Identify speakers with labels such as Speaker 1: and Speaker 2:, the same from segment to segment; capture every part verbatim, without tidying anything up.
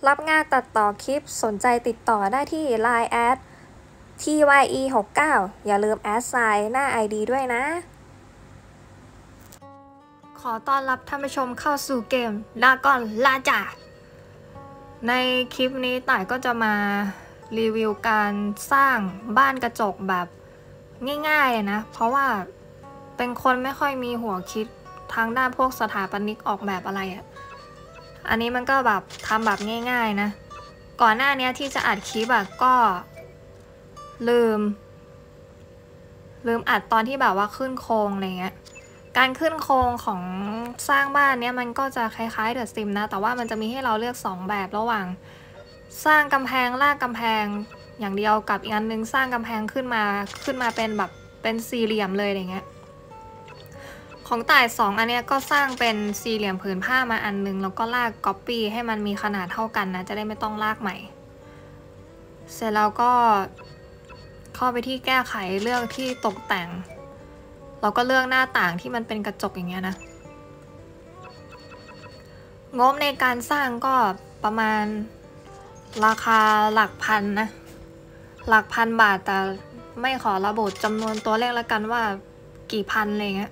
Speaker 1: รับงานตัดต่อคลิปสนใจติดต่อได้ที่ ไลน์ แอด ที วาย อี หกเก้า อย่าลืมแอดไซน์หน้า ไอ ดี ด้วยนะ ขอต้อนรับท่านผู้ชมเข้าสู่เกมดากอนลาจ่าในคลิปนี้ต่ายก็จะมารีวิวการสร้างบ้านกระจกแบบง่ายๆนะเพราะว่าเป็นคนไม่ค่อยมีหัวคิดทางด้านพวกสถาปนิกออกแบบอะไรอ่ะอันนี้มันก็แบบทำแบบง่ายๆนะก่อนหน้านี้ที่จะอัดคลิปอะก็ลืมลืมอัดตอนที่แบบว่าขึ้นโครงอะไรเงี้ยการขึ้นโครงของสร้างบ้านเนี้ยมันก็จะคล้ายๆเดอะซิมนะแต่ว่ามันจะมีให้เราเลือกสองแบบระหว่างสร้างกำแพงลากกำแพงอย่างเดียวกับอีกอันนึงสร้างกำแพงขึ้นมาขึ้นมาเป็นแบบเป็นสี่เหลี่ยมเลยอะไรเงี้ยของต่ายสองอันเนี้ยก็สร้างเป็นสี่เหลี่ยมผืนผ้ามาอันนึงแล้วก็ลากก๊อปปี้ให้มันมีขนาดเท่ากันนะจะได้ไม่ต้องลากใหม่เสร็จแล้วก็เข้าไปที่แก้ไขเรื่องที่ตกแต่งเราก็เลือกหน้าต่างที่มันเป็นกระจกอย่างเงี้ยนะงบในการสร้างก็ประมาณราคาหลักพันนะหลักพันบาทแต่ไม่ขอระบุจำนวนตัวเลขแล้วกันว่ากี่พันอะไรเงี้ย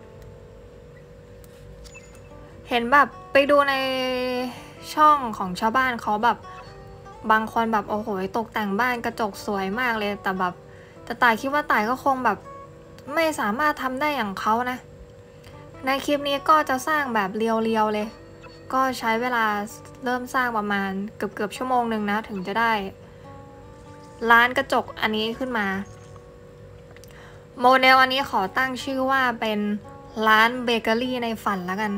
Speaker 1: เห็นแบบไปดูในช่องของชาวบ้านเขาแบบบางคนแบบโอ้โหตกแต่งบ้านกระจกสวยมากเลยแต่แบบแต่ต่ายคิดว่าต่ายก็คงแบบไม่สามารถทำได้อย่างเขานะในคลิปนี้ก็จะสร้างแบบเรียวๆเลยก็ใช้เวลาเริ่มสร้างประมาณเกือบๆชั่วโมงหนึ่งนะถึงจะได้ร้านกระจกอันนี้ขึ้นมาโมเดลอันนี้ขอตั้งชื่อว่าเป็นร้านเบเกอรี่ในฝันแล้วกัน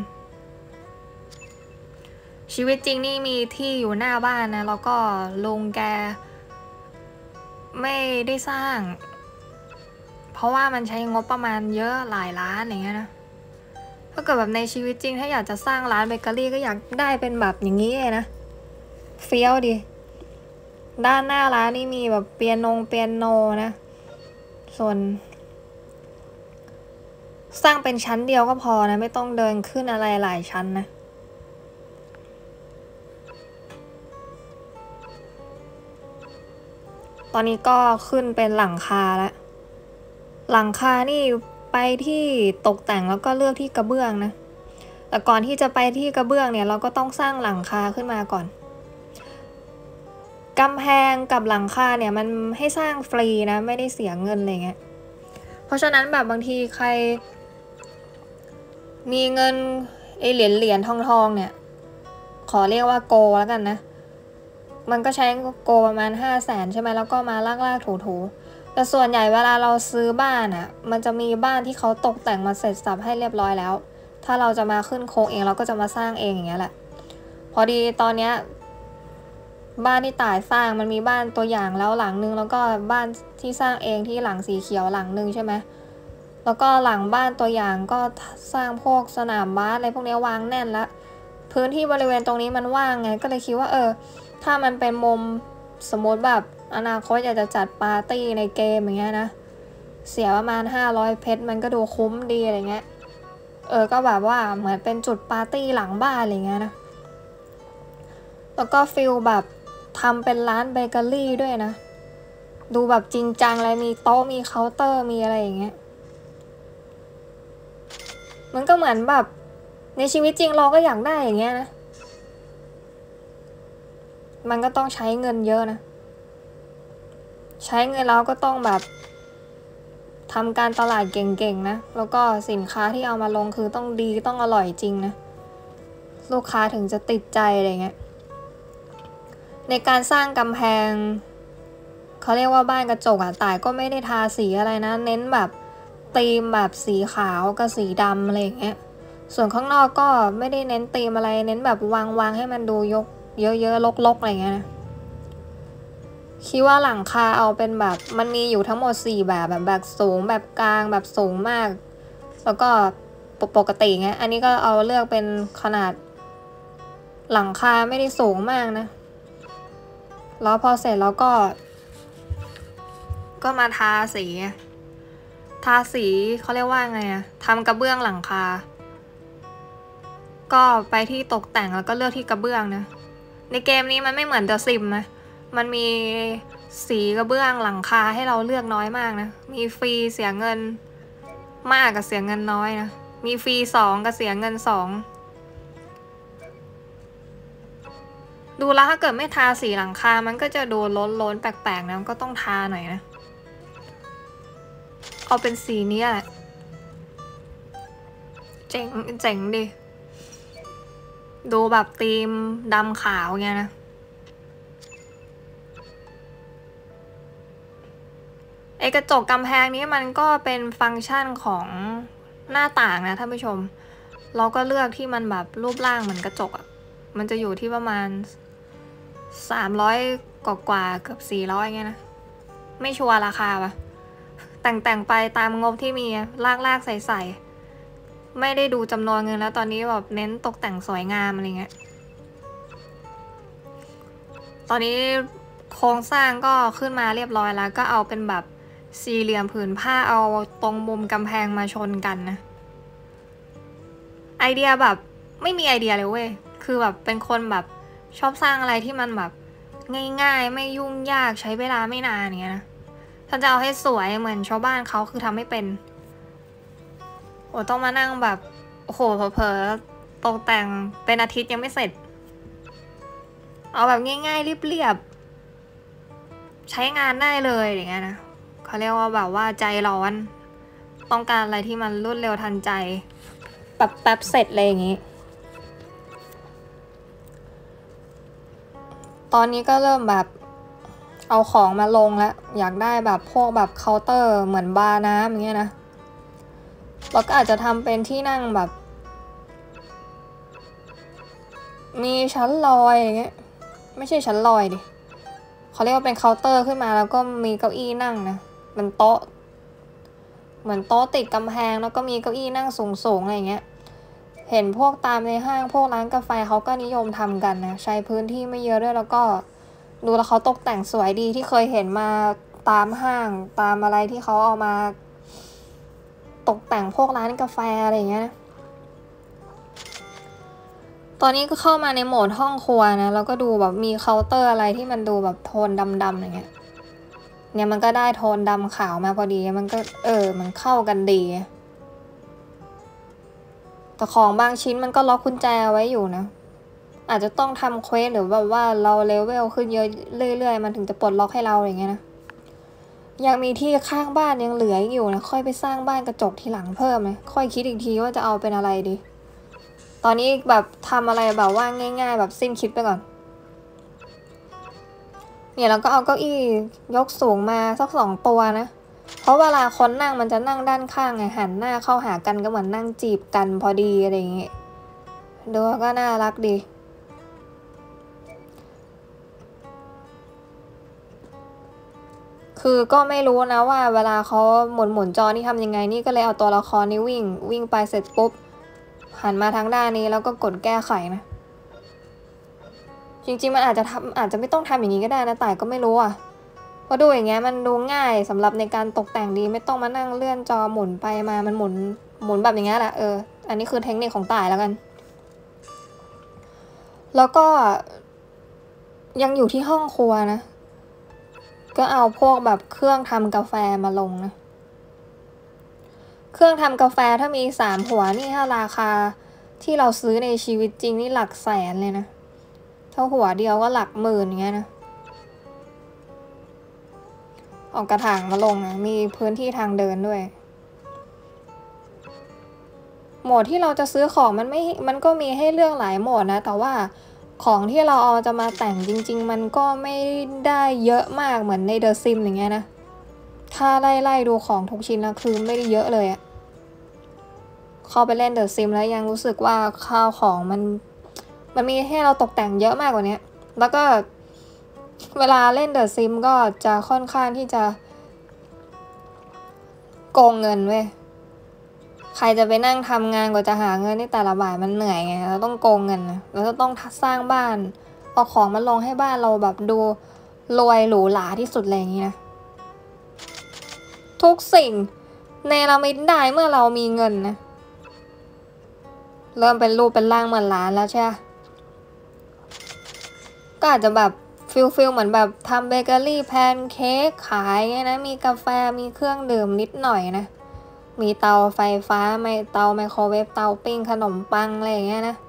Speaker 1: ชีวิตจริงนี่มีที่อยู่หน้าบ้านนะแล้วก็ลุงแกไม่ได้สร้างเพราะว่ามันใช้งบประมาณเยอะหลายล้านอย่างเงี้ยนะถ้าเกิดแบบในชีวิตจริงถ้าอยากจะสร้างร้านเบเกอรี่ก็อยากได้เป็นแบบอย่างนี้เลยนะเฟี้ยวดิด้านหน้าร้านนี่มีแบบเปียโนเปียโนนะส่วนสร้างเป็นชั้นเดียวก็พอนะไม่ต้องเดินขึ้นอะไรหลายชั้นนะตอนนี้ก็ขึ้นเป็นหลังคาแล้วหลังคานี่ไปที่ตกแต่งแล้วก็เลือกที่กระเบื้องนะแต่ก่อนที่จะไปที่กระเบื้องเนี่ยเราก็ต้องสร้างหลังคาขึ้นมาก่อนกำแพงกับหลังคาเนี่ยมันให้สร้างฟรีนะไม่ได้เสียเงินอะไรเงี้ยเพราะฉะนั้นแบบบางทีใครมีเงินไอเหรียญเหรียญทองทองเนี่ยขอเรียกว่าโกแล้วกันนะมันก็ใช้โกประมาณห้าแสนใช่ไหมแล้วก็มาลากลากถูถูแต่ส่วนใหญ่เวลาเราซื้อบ้านอ่ะมันจะมีบ้านที่เขาตกแต่งมาเสร็จสับให้เรียบร้อยแล้วถ้าเราจะมาขึ้นโครงเองเราก็จะมาสร้างเองอย่างเงี้ยแหละพอดีตอนเนี้ยบ้านที่ต่ายสร้างมันมีบ้านตัวอย่างแล้วหลังนึงแล้วก็บ้านที่สร้างเองที่หลังสีเขียวหลังนึงใช่ไหมแล้วก็หลังบ้านตัวอย่างก็สร้างพวกสนามบาสอะไรพวกนี้วางแน่นแล้วพื้นที่บริเวณตรงนี้มันว่างไงก็เลยคิดว่าเออถ้ามันเป็นมุมสมมติแบบอนาคตอยากจะจัดปาร์ตี้ในเกมอย่างเงี้ยนะเสียประมาณห้าร้อยเพชรมันก็ดูคุ้มดีอะไรเงี้ยเออก็แบบว่าเหมือนเป็นจุดปาร์ตี้หลังบ้านอะไรเงี้ยนะแล้วก็ฟิลแบบทำเป็นร้านเบเกอรี่ด้วยนะดูแบบจริงจังเลยมีโต๊ะมีเคาน์เตอร์มีอะไรอย่างเงี้ยมันก็เหมือนแบบในชีวิตจริงเราก็อยากได้อย่างเงี้ยนะมันก็ต้องใช้เงินเยอะนะใช้เงินแล้วก็ต้องแบบทำการตลาดเก่งๆนะแล้วก็สินค้าที่เอามาลงคือต้องดีต้องอร่อยจริงนะลูกค้าถึงจะติดใจอะไรเงี้ยในการสร้างกำแพงเขาเรียกว่าบ้านกระจกอ่ะต่ายก็ไม่ได้ทาสีอะไรนะเน้นแบบธีมแบบสีขาวกับสีดำอะไรอย่างเงี้ยส่วนข้างนอกก็ไม่ได้เน้นธีมอะไรเน้นแบบวางวางให้มันดูยกเยอะๆลกๆอะไรเงี้ยนะคิดว่าหลังคาเอาเป็นแบบมันมีอยู่ทั้งหมดสี่แบบแบบแบบสูงแบบกลางแบบสูงมากแล้วก็ปกติเงี้ยอันนี้ก็เอาเลือกเป็นขนาดหลังคาไม่ได้สูงมากนะแล้วพอเสร็จแล้วก็ก็มาทาสีทาสีเขาเรียกว่าไงอะทำกระเบื้องหลังคาก็ไปที่ตกแต่งแล้วก็เลือกที่กระเบื้องนะในเกมนี้มันไม่เหมือนเดอะซิมนะมันมีสีกระเบื้องหลังคาให้เราเลือกน้อยมากนะมีฟรีเสียเงินมากกับเสียเงินน้อยนะมีฟรีสองกับเสียเงินสองดูแล้วถ้าเกิดไม่ทาสีหลังคามันก็จะดูล้นๆแปลกๆนะก็ต้องทาหน่อยนะเอาเป็นสีนี้แหละเจ๋งเจ๋งดิดูแบบธีมดำขาวเงี้ยนะไอกระจกกำแพงนี้มันก็เป็นฟังก์ชันของหน้าต่างนะท่านผู้ชมเราก็เลือกที่มันแบบรูปร่างเหมือนกระจกอะ่ะมันจะอยู่ที่ประมาณสามร้อยกว่าๆเกือบสี่ร้อยเงี้ยนะไม่ชัวร์ราคาปะแต่งแต่งไปตามงบที่มีลากลากใส่ใส่ไม่ได้ดูจำนวนเงินแล้วตอนนี้แบบเน้นตกแต่งสวยงามอะไรเงี้ยตอนนี้โครงสร้างก็ขึ้นมาเรียบร้อยแล้วก็เอาเป็นแบบสี่เหลี่ยมผืนผ้าเอาตรงมุมกำแพงมาชนกันนะไอเดียแบบไม่มีไอเดียเลยเว้ยคือแบบเป็นคนแบบชอบสร้างอะไรที่มันแบบง่ายๆไม่ยุ่งยากใช้เวลาไม่นานอย่างเงี้ยนะถ้าจะเอาให้สวยเหมือนชาวบ้านเขาคือทำไม่เป็นโอ้ต้องมานั่งแบบโอ้โหเผลอๆตกแต่งเป็นอาทิตย์ยังไม่เสร็จเอาแบบง่ายๆเรียบๆใช้งานได้เลยอย่างเงี้ยนะเขาเรียกว่าแบบว่าใจร้อนต้องการอะไรที่มันรวดเร็วทันใจแบบแป๊บเสร็จเลยอย่างงี้ตอนนี้ก็เริ่มแบบเอาของมาลงแล้วอยากได้แบบพวกแบบเคาน์เตอร์เหมือนบาร์น้ำอย่างเงี้ยนะเราก็อาจจะทำเป็นที่นั่งแบบมีชั้นลอยอย่างเงี้ยไม่ใช่ชั้นลอยดิเขาเรียกว่าเป็นเคาน์เตอร์ขึ้นมาแล้วก็มีเก้าอี้นั่งนะเป็นโต๊ะเหมือนโต๊ะติดกำแพงแล้วก็มีเก้าอี้นั่งสูงๆอะไรอย่างเงี้ยเห็นพวกตามในห้างพวกร้านกาแฟเขาก็นิยมทำกันนะใช้พื้นที่ไม่เยอะด้วยแล้วก็ดูแล้วเขาตกแต่งสวยดีที่เคยเห็นมาตามห้างตามอะไรที่เขาเอามาตกแต่งพวกร้านกาแฟอะไรอย่างเงี้ยนะตอนนี้ก็เข้ามาในโหมดห้องครัวนะแล้วก็ดูแบบมีเคาน์เตอร์อะไรที่มันดูแบบโทนดำๆอย่างเงี้ยเนี่ยมันก็ได้โทนดำขาวมาพอดีมันก็เออมันเข้ากันดีแต่ของบางชิ้นมันก็ล็อกกุญแจไว้อยู่นะอาจจะต้องทำเควสหรือแบบว่าเราเลเวลขึ้นเยอะเรื่อยๆมันถึงจะปลดล็อกให้เราอย่างเงี้ยนะยังมีที่ข้างบ้านยังเหลืออยู่นะค่อยไปสร้างบ้านกระจกทีหลังเพิ่มนะค่อยคิดอีกทีว่าจะเอาเป็นอะไรดีตอนนี้แบบทำอะไรแบบว่าง่ายๆแบบสิ้นคิดไปก่อนเนี่ยเราก็เอาเก้าอี้ยกสูงมาสักสองตัวนะเพราะเวลาคนนั่งมันจะนั่งด้านข้างไงหันหน้าเข้าหากันก็เหมือนนั่งจีบกันพอดีอะไรอย่างเงี้ยดูก็น่ารักดีคือก็ไม่รู้นะว่าเวลาเขาหมุนหมุนจอนี่ทำยังไงนี่ก็เลยเอาตัวละครนี้วิ่งวิ่งไปเสร็จปุ๊บหันมาทางด้านนี้แล้วก็กดแก้ไขนะจริงๆมันอาจจะทำอาจจะไม่ต้องทำอย่างนี้ก็ได้นะแต่ก็ไม่รู้อ่ะเพราะดูอย่างเงี้ยมันดูง่ายสำหรับในการตกแต่งดีไม่ต้องมานั่งเลื่อนจอหมุนไปมามันหมุนหมุนแบบอย่างเงี้ยแหละเอออันนี้คือเทคนิคของต่ายแล้วกันแล้วก็ยังอยู่ที่ห้องครัวนะก็เอาพวกแบบเครื่องทำกาแฟมาลงนะเครื่องทำกาแฟถ้ามีสามหัวนี่ถ้าราคาที่เราซื้อในชีวิตจริงนี่หลักแสนเลยนะถ้าหัวเดียวก็หลักหมื่นอย่างเงี้ยนะออกกระถางมาลงนะมีพื้นที่ทางเดินด้วยโหมดที่เราจะซื้อของมันไม่มันก็มีให้เลือกหลายโหมดนะแต่ว่าของที่เราเอาจะมาแต่งจริงๆมันก็ไม่ได้เยอะมากเหมือนในเดอะซิมอย่างเงี้ยนะถ้าไล่ๆดูของทุกชิ้นนะคือไม่ได้เยอะเลยอะเข้าไปเล่นเดอะซิมแล้วยังรู้สึกว่าข้าวของมันมันมีให้เราตกแต่งเยอะมากกว่านี้แล้วก็เวลาเล่นเดอะซิมก็จะค่อนข้างที่จะโกงเงินเว้ยใครจะไปนั่งทำงานกว่าจะหาเงินในแต่ละบาทมันเหนื่อยไงเราต้องโกงเงินนะเราจะต้องสร้างบ้านเอาของมาลงให้บ้านเราแบบดูรวยหรูหราที่สุดอะไรอย่างนี้นะทุกสิ่งเนรมิตได้เมื่อเรามีเงินนะเริ่มเป็นรูปเป็นร่างเหมือนร้านแล้วใช่ไหมอาจจะแบบฟิลฟิลเหมือนแบบทำเบเกอรี่แพนเค้กขายไงนะมีกาแฟมีเครื่องดื่มนิดหน่อยนะมีเตาไฟฟ้าไม่เตาไมโครเวฟเตาปิ้งขนมปังอะไรอย่างเงี้ยนะ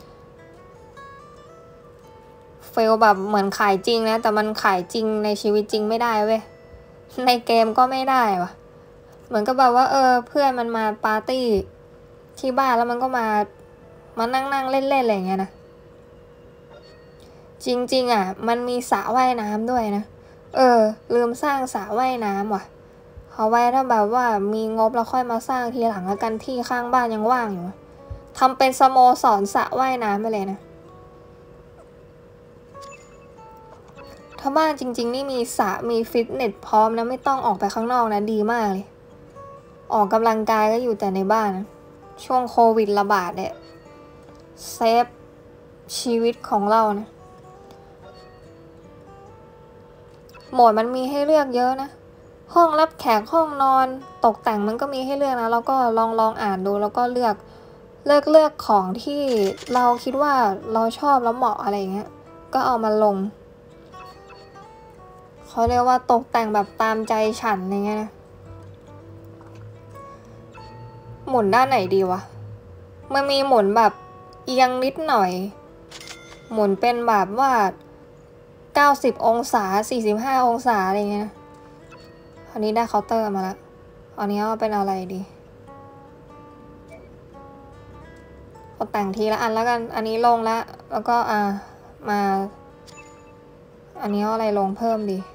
Speaker 1: ฟิลแบบเหมือนขายจริงนะแต่มันขายจริงในชีวิตจริงไม่ได้เว้ยในเกมก็ไม่ได้วะเหมือนกับแบบว่าเออเพื่อนมันมาปาร์ตี้ที่บ้านแล้วมันก็มามานั่งนั่งเล่นๆอะไรอย่างเงี้ยนะจริงๆอ่ะมันมีสระว่ายน้ำด้วยนะเออลืมสร้างสระว่ายน้ำว่ะเอาไว้ถ้าแบบว่ามีงบแล้วค่อยมาสร้างทีหลังแล้วกันที่ข้างบ้านยังว่างอยู่ทำเป็นสโมสรสระว่ายน้ำไปเลยนะถ้าบ้านจริงๆนี่มีสระมีฟิตเนสพร้อมนะไม่ต้องออกไปข้างนอกนะดีมากเลยออกกำลังกายก็อยู่แต่ในบ้านนะช่วงโควิดระบาดเนี่ยเซฟชีวิตของเรานะโหมดมันมีให้เลือกเยอะนะห้องรับแขกห้องนอนตกแต่งมันก็มีให้เลือกนะแล้วก็ลองลองอ่านดูแล้วก็เลือกเลือกเลือกของที่เราคิดว่าเราชอบแล้วเหมาะอะไรเงี้ยก็เอามาลงเขาเรียกว่าตกแต่งแบบตามใจฉันอะไรเงี้ยนะหมุนด้านไหนดีวะมันมีหมุนแบบเอียงนิดหน่อยหมุนเป็นแบบว่าเก้าสิบองศาสี่สิบห้าองศาอะไรเงี้ยอันนี้ได้เคาน์เตอร์มาแล้วอันนี้เอาเป็นอะไรดีเอาแต่งทีละอันแล้วกันอันนี้ลงแล้วแล้วก็อ่ามาอันนี้เอาอะไรลงเพิ่มดี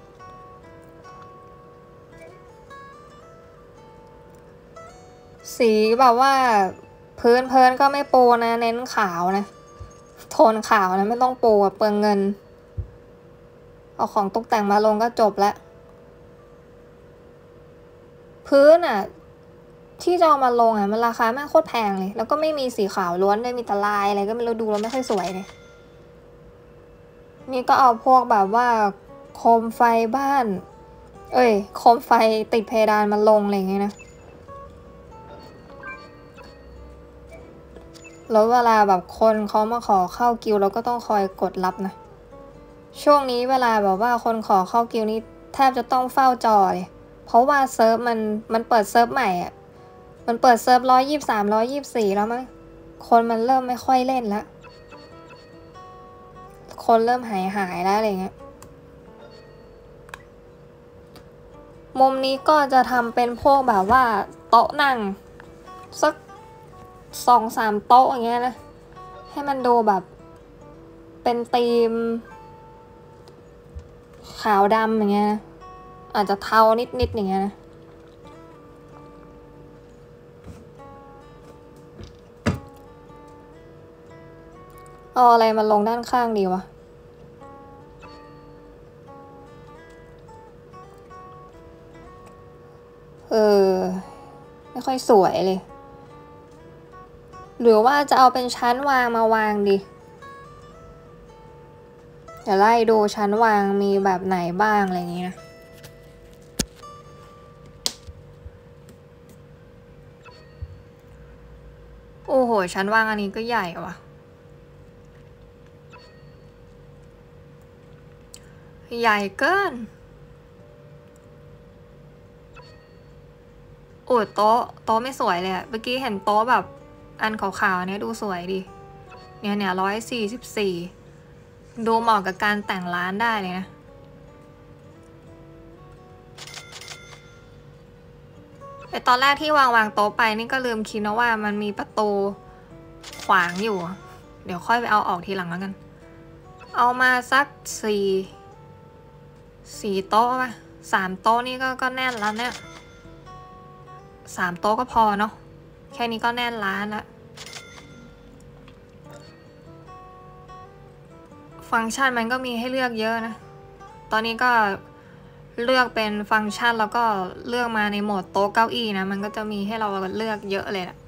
Speaker 1: สีแบบว่าพื้นเพินก็ไม่ปูนะเน้นขาวนะโทนขาวนะไม่ต้องปูอะเปลืองเงินเอาของตกแต่งมาลงก็จบแล้วพื้นอ่ะที่จะเอามาลงอ่ะมันราคาแม่งโคตรแพงเลยแล้วก็ไม่มีสีขาวล้วนด้วยมีแต่ลายอะไรก็ไม่รู้ดูแล้วไม่ค่อยสวยเลยนี่ก็เอาพวกแบบว่าโคมไฟบ้านเอ้ยโคมไฟติดเพดานมาลงอะไรอย่างเงี้ยนะแล้วเวลาแบบคนเขามาขอเข้ากิลด์เราก็ต้องคอยกดรับนะช่วงนี้เวลาแบบว่าคนขอเข้ากิลด์นี้แทบจะต้องเฝ้าจอเลยเพราะว่าเซิร์ฟมันมันเปิดเซิร์ฟใหม่อ่ะมันเปิดเซิร์ฟร้อยยี่สิบสามร้อยยี่สิบสี่แล้วมั้งคนมันเริ่มไม่ค่อยเล่นแล้วคนเริ่มหายหายแล้วอะไรเงี้ยมุมนี้ก็จะทำเป็นพวกแบบว่าโต๊ะนั่งสักสองสามโต๊ะอย่างเงี้ยนะให้มันดูแบบเป็นธีมขาวดำอย่างเงี้ยนะอาจจะเทานิดๆอย่างเงี้ยนะเอาอะไรมาลงด้านข้างดีวะเออไม่ค่อยสวยเลยหรือว่าจะเอาเป็นชั้นวางมาวางดีเดี๋ยวไล่ดูชั้นวางมีแบบไหนบ้างอะไรอย่างนี้นะโอ้โหชั้นวางอันนี้ก็ใหญ่ว่ะใหญ่เกินโอ้โต๊ะโต๊ะไม่สวยเลยอะเมื่อกี้เห็นโต๊ะแบบอันขาวๆเนี่ยดูสวยดิเนี่ยเนี่ยร้อยสี่สิบสี่ดูเหมาะกับการแต่งร้านได้เลยนะไอตอนแรกที่วางวางโต๊ะไปนี่ก็ลืมคิดนะว่ามันมีประตูขวางอยู่เดี๋ยวค่อยไปเอาออกทีหลังแล้วกันเอามาสักสี่สี่โต๊ะป่ะสามโต๊ะนี่ก็ก็แน่นแล้วเนี่ยสามโต๊ะก็พอเนาะแค่นี้ก็แน่นร้านละฟังก์ชันมันก็มีให้เลือกเยอะนะตอนนี้ก็เลือกเป็นฟังก์ชันแล้วก็เลือกมาในโหมดโต๊ะเก้าอี้นะมันก็จะมีให้เราเลือกเยอะเลยนะ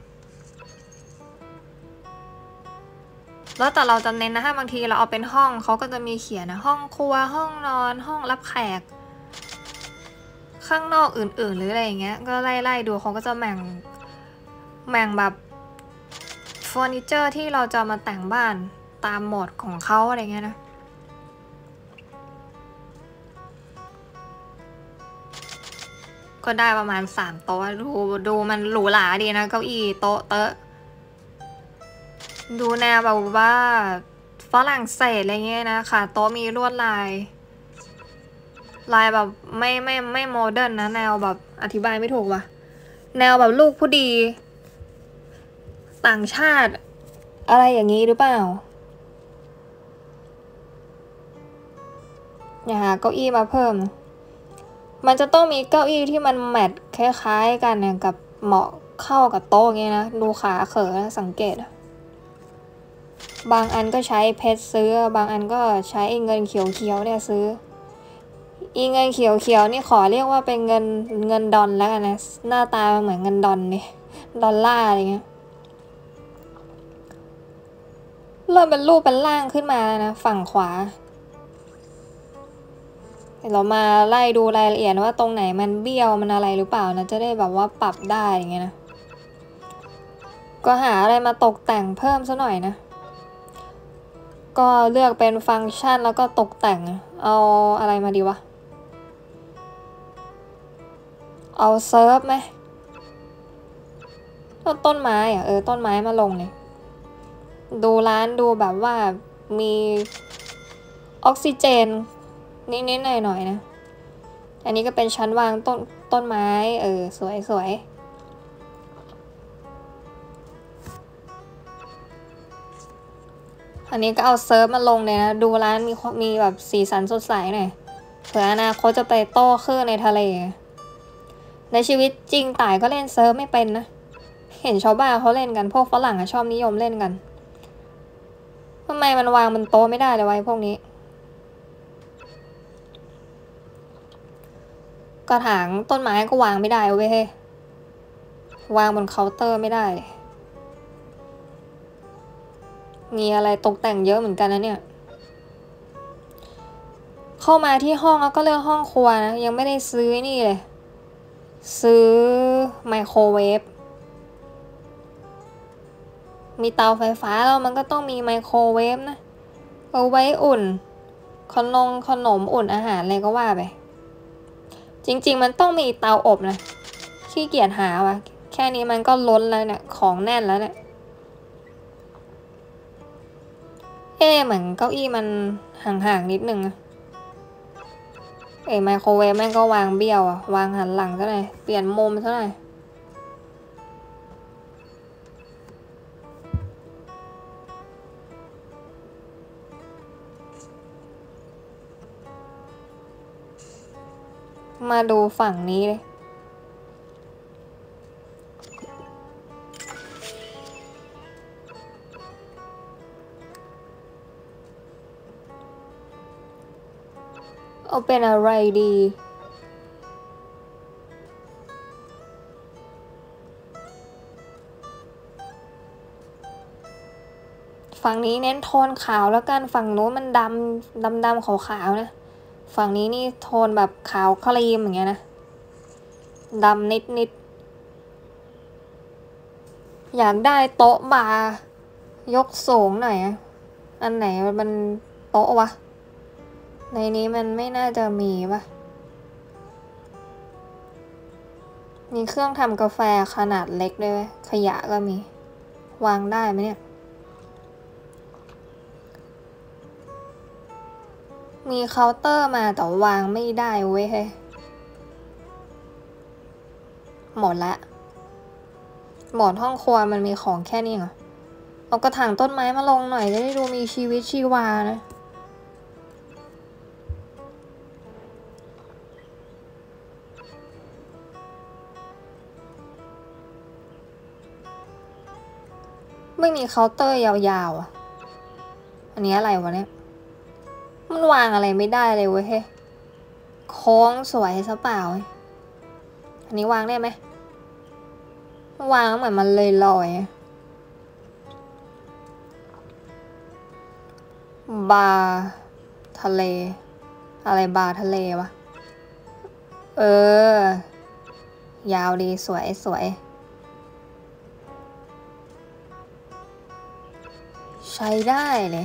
Speaker 1: แล้วแต่เราจะเน้นนะถ้าบางทีเราเอาเป็นห้องเขาก็จะมีเขียนนะห้องครัวห้องนอนห้องรับแขกข้างนอกอื่นๆหรืออะไรอย่างเงี้ยก็ไล่ๆดูเขาก็จะแบ่งแบ่งแบบเฟอร์นิเจอร์ที่เราจะมาแต่งบ้านตามโหมดของเขาอะไรเงี้ยนะก็ได้ประมาณสามโต๊ะดูดูมันหรูหราดีนะเก้าอี้โต๊ะเตอะดูแนวแบบว่าฝรั่งเศสอะไรเงี้ยนะค่ะโต๊ะมีลวดลายลายแบบไม่ไม่ไม่โมเดิร์นนะแนวแบบอธิบายไม่ถูกว่ะแนวแบบลูกผู้ดีต่างชาติอะไรอย่างนี้หรือเปล่าอย่าหาเก้าอี้มาเพิ่มมันจะต้องมีเก้าอี้ที่มันแมทคล้ายๆกันเนี่ยกับเหมาะเข้ากับโต๊ะอย่างเงี้ยนะดูขาเขอนะสังเกตบางอันก็ใช้เพชรซื้อบางอันก็ใช้เงินเขียวๆเนี่ยซื้ออีเงินเขียวๆนี่ขอเรียกว่าเป็นเงินเงินดอลแล้วกันนะหน้าตาเหมือนเงินดอลนี่ดอลลาร์อะไรเงี้ยเริ่มเป็นรูปเป็นร่างขึ้นมานะฝั่งขวาเรามาไล่ดูรายละเอียดว่าตรงไหนมันเบี้ยวมันอะไรหรือเปล่านะจะได้แบบว่าปรับได้อย่างเงี้ยนะก็หาอะไรมาตกแต่งเพิ่มซะหน่อยนะก็เลือกเป็นฟังก์ชันแล้วก็ตกแต่งเอาอะไรมาดีวะเอาเซิร์ฟไหมต้นต้นไม้อ่ะเออต้นไม้มาลงเลยดูร้านดูแบบว่ามีออกซิเจนนิดๆหน่อยๆนะอันนี้ก็เป็นชั้นวางต้นต้นไม้เออสวยสวยอันนี้ก็เอาเซิร์ฟมาลงเลยนะดูร้านมีมีแบบสีสันสดใสหน่อยเผื่ออนาคตจะไปโต้คลื่นในทะเลในชีวิตจริงต่ายก็เล่นเซิร์ฟไม่เป็นนะเห็นชาวบ้านเขาเล่นกันพวกฝรั่งอะชอบนิยมเล่นกันทำไมมันวางบนโต๊ะไม่ได้เลยไว้พวกนี้กระถางต้นไม้ก็วางไม่ได้เว้ยวางบนเคาน์เตอร์ไม่ได้มีอะไรตกแต่งเยอะเหมือนกันนะเนี่ยเข้ามาที่ห้องแล้วก็เลือกห้องครัวนะยังไม่ได้ซื้อนี่เลยซื้อไมโครเวฟมีเตาไฟฟ้าแล้วมันก็ต้องมีไมโครเวฟนะเอาไว้อุ่นขนมขนมอุ่นอาหารอะไรก็ว่าไปจริงๆมันต้องมีเตาอบนะขี้เกียจหาวะแค่นี้มันก็ล้นแล้วเนี่ยของแน่นแล้วเนี่ยเอ๊ะเหมือนเก้าอี้มันห่างๆนิดนึงอะเอ้ไมโครเวฟแม่งก็วางเบี้ยวอะวางหันหลังซะหน่อยเปลี่ยนมุมซะหน่อยมาดูฝั่งนี้เลยเอาเป็นอะไรดีฝั่งนี้เน้นโทนขาวแล้วกันฝั่งนู้นมันดำดำดำขาวๆนะฝั่งนี้นี่โทนแบบขาวครีมอย่างเงี้ยนะดำนิดนิดอยากได้โต๊ะบาร์ยกสูงหน่อยอะอันไหนมันโต๊ะวะในนี้มันไม่น่าจะมีปะมีเครื่องทำกาแฟขนาดเล็กด้วยขยะก็มีวางได้ไหมเนี่ยมีเคาน์เตอร์มาแต่วางไม่ได้เว้ยหมดละหมดห้องครัวมันมีของแค่นี้เหรอเอากระถางต้นไม้มาลงหน่อยจะได้ดูมีชีวิตชีวานะไม่มีเคาน์เตอร์ยาวๆอ่ะอันนี้อะไรวะเนี่ยมันวางอะไรไม่ได้เลยเว้ยโค้งสวยซะเปล่าอันนี้วางได้ไหมวางเหมือนมันเลยลอยบาร์ทะเลอะไรบาร์ทะเลวะเออยาวดีสวยสวยใช้ได้เลย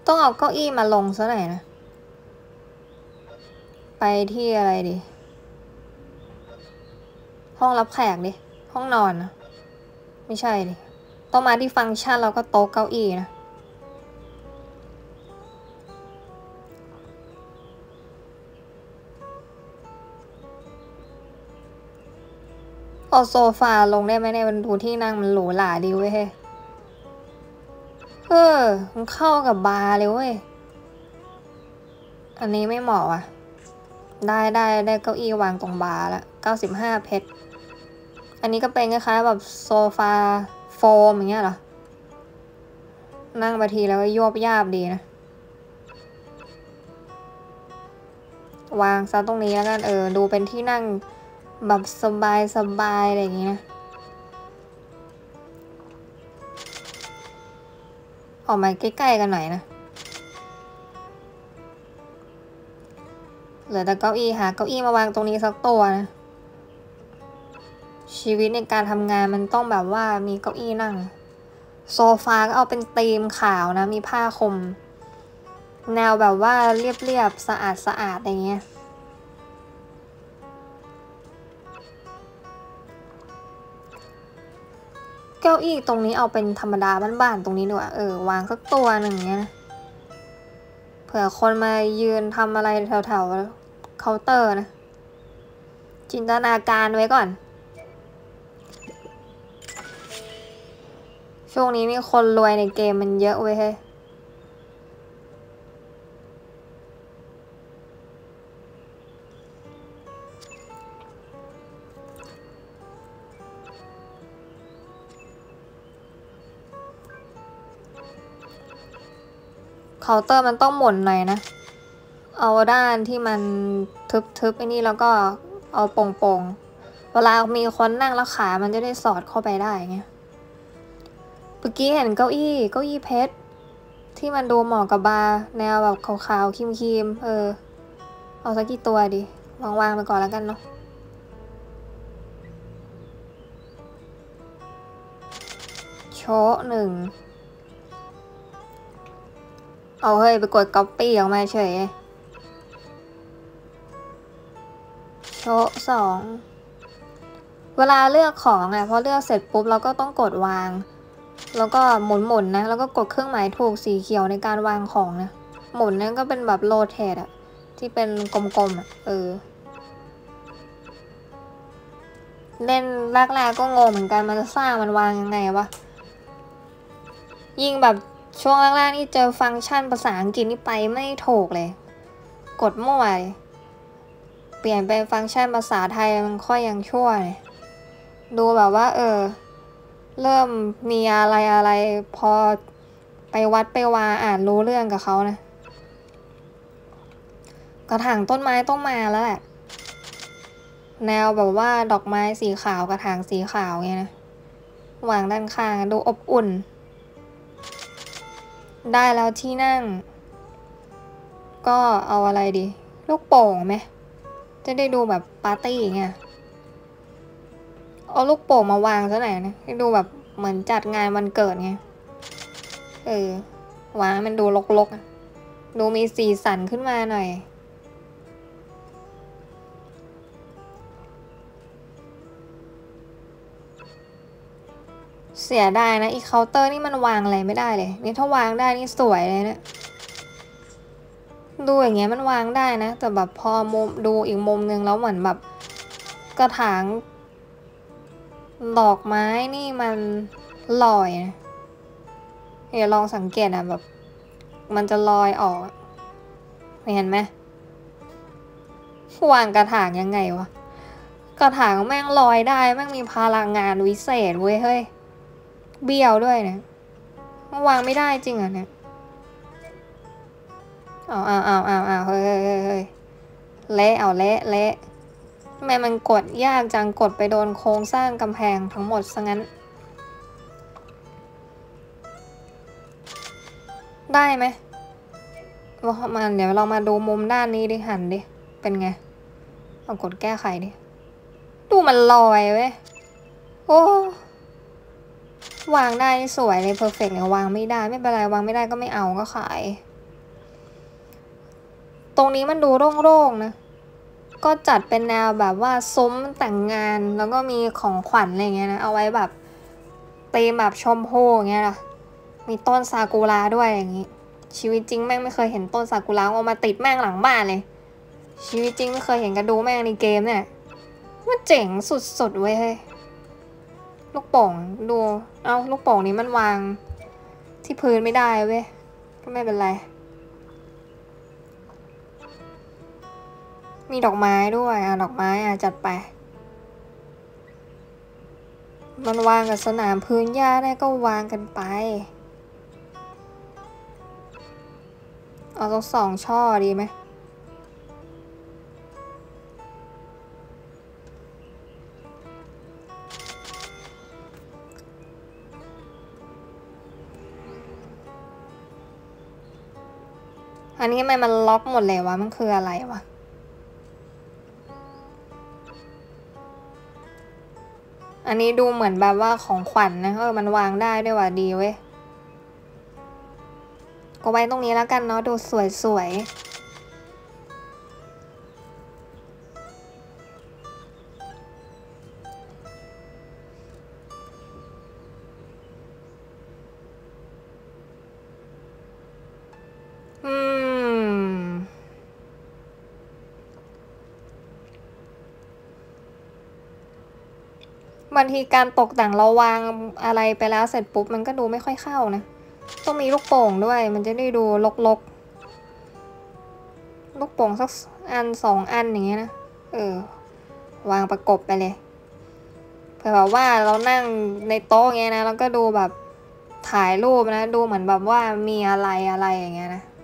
Speaker 1: ต้องเอาเก้าอี้มาลงซะหน่อยนะไปที่อะไรดีห้องรับแขกดิห้องนอนนะไม่ใช่ดิต้องมาที่ฟังก์ชันแล้วก็โต๊ะเก้าอี้นะเอาโซฟาลงได้ไหมเนี่ยมันดูที่นั่งมันหรูหราดีเว้ยเออมันเข้ากับบาร์เลยเว้ยอันนี้ไม่เหมาะอ่ะได้ได้ได้เก้าอี้วางตรงบาร์ละเก้าสิบห้าเพชรอันนี้ก็เป็นคล้ายๆแบบโซฟาโฟมอย่างเงี้ยเหรอนั่งบางทีแล้วก็โยบยาบดีนะวางซะตรงนี้แล้วกันเออดูเป็นที่นั่งแบบสบายสบายอะไรอย่างเงี้ยออกมาใกล้ๆกันหน่อยนะเหลือแต่เก้าอี้หาเก้าอี้มาวางตรงนี้สักตัวนะชีวิตในการทำงานมันต้องแบบว่ามีเก้าอี้นั่งโซฟาก็เอาเป็นธีมขาวนะมีผ้าคลุมแนวแบบว่าเรียบๆสะอาดสะอาดอย่างเงี้ยเก้าอี้ตรงนี้เอาเป็นธรรมดาบ้านๆตรงนี้ดีกว่าเออวางสักตัวหนึ่งเงี้ยนะเผื่อคนมายืนทำอะไรแถวๆเคาน์เตอร์นะจินตนาการไว้ก่อนช่วงนี้นี่คนรวยในเกมมันเยอะเว้ยเฮ้ยเคาน์เตอร์มันต้องหมุนหน่อยนะเอาด้านที่มันทึบๆไอ้นี่แล้วก็เอาโป่งๆเวลามีคนนั่งแล้วขามันจะได้สอดเข้าไปได้ไงเมื่อกี้เห็นเก้าอี้เก้าอี้เพชรที่มันดูเหมาะกับบาร์แนวแบบขาวๆครีมๆเออเอาสักกี่ตัวดิวางๆไปก่อนแล้วกันเนาะโชว์หนึ่งเอาเฮ้ยไปกดก๊อปปี้ออกมาเฉยโชว์สองเวลาเลือกของอ่ะพอเลือกเสร็จปุ๊บเราก็ต้องกดวางแล้วก็หมุนๆนะแล้วก็กดเครื่องหมายถูกสีเขียวในการวางของนะหมุนนั่นก็เป็นแบบโรเทตอะที่เป็นกลมๆอะเออเล่นแรกๆก็งงเหมือนกันมันจะสร้างมันวางยังไงวะยิ่งแบบช่วงแรกๆนี่เจอฟังก์ชันภาษาอังกฤษนี่ไปไม่ถูกเลยกดมั่วเลยเปลี่ยนเป็นฟังก์ชันภาษาไทยมันค่อยยังชั่วเลยดูแบบว่าเออเริ่มมีอะไรอะไรพอไปวัดไปวาอ่านรู้เรื่องกับเขานะกระถางต้นไม้ต้องมาแล้วแหละแนวแบบว่าดอกไม้สีขาวกระถางสีขาวไงนะวางด้านข้างดูอบอุ่นได้แล้วที่นั่งก็เอาอะไรดีลูกโป่งไหมจะได้ดูแบบปาร์ตี้ไงเอาลูกโป่งมาวางซะหน่อยนะให้ดูแบบเหมือนจัดงานวันเกิดไงเออวางมันดูรกๆดูมีสีสันขึ้นมาหน่อยเสียดายนะอีเคาน์เตอร์นี่มันวางอะไรไม่ได้เลยนี่ถ้าวางได้นี่สวยเลยเนี่ยดูอย่างเงี้ยมันวางได้นะแต่แบบพอมุมดูอีกมุมนึงแล้วเหมือนแบบกระถางดอกไม้นี่มันลอยนะเดี๋ยวลองสังเกตนะแบบมันจะลอยออกเห็นไหมวางกระถางยังไงวะกระถางแม่งลอยได้แม่งมีพลังงานวิเศษเว้ยเฮ้ยเบี้ยวด้วยนะวางไม่ได้จริงอ่ะเนี่ยเอาเอาเอาเอาเอาเฮ้ยเฮ้ยเฮ้ยเละเอาเละเละทำไมมันกดยากจังกดไปโดนโครงสร้างกำแพงทั้งหมดซะงั้นได้ไหมว่ามันเดี๋ยวเรามาดูมุมด้านนี้ดิหันดิเป็นไงเอากดแก้ไขดิดูมันลอยเว้ยโอ้วางได้สวยเลยเพอร์เฟกต์เนี่ยวางไม่ได้ไม่เป็นไรวางไม่ได้ก็ไม่เอาก็ขายรงนี้มันดูโล่งๆนะก็จัดเป็นแนวแบบว่าซุ้มแต่งงานแล้วก็มีของขวัญอะไรเงี้ยนะเอาไว้แบบตีมแบบชมพูอย่างเงี้ยนะมีต้นซากุระด้วยอย่างงี้ชีวิตจริงแม่งไม่เคยเห็นต้นซากุระเอามาติดแม่งหลังบ้านเลยชีวิตจริงไม่เคยเห็นกันดูแม่งในเกมเนี่ยว่าเจ๋งสุดๆเว้ยเฮ้ยลูกโป่งดูเอาลูกโป่งนี้มันวางที่พื้นไม่ได้เว้ยก็ไม่เป็นไรมีดอกไม้ด้วยอ่ะดอกไม้อ่ะจัดไปมันวางกับสนามพื้นหญ้าได้ก็วางกันไปเอาสักสองช่อดีไหมอันนี้ทำไมมันล็อกหมดเลยวะมันคืออะไรวะอันนี้ดูเหมือนแบบว่าของขวัญ นะเออมันวางได้ด้วยว่ะดีเว้ยก็ไว้ตรงนี้แล้วกันเนาะดูสวยๆอืมบางทีการตกแต่งเราวางอะไรไปแล้วเสร็จปุ๊บมันก็ดูไม่ค่อยเข้านะต้องมีลูกโป่งด้วยมันจะได้ดูลกๆลูกโป่งสักอันสองอันอย่างเงี้ยนะเออวางประกบไปเลยเผื่อแบบว่าเรานั่งในโต๊ะเงี้ยนะแล้วก็ดูแบบถ่ายรูปนะดูเหมือนแบบว่ามีอะไรอะไรอย่างเงี้ยนะ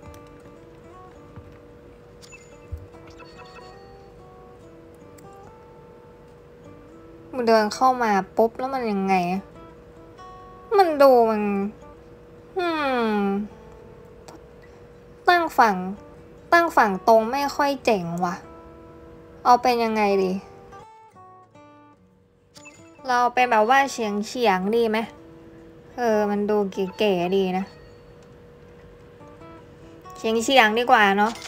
Speaker 1: มันเดินเข้ามาปุ๊บแล้วมันยังไงมันดูมันอืมตั้งฝั่งตั้งฝั่งตรงไม่ค่อยเจ๋งว่ะเอาเป็นยังไงดีเราเป็นแบบว่าเฉียงเฉียงดีไหมเออมันดูเก๋ๆดีนะเฉียงเฉียงดีกว่าเนาะ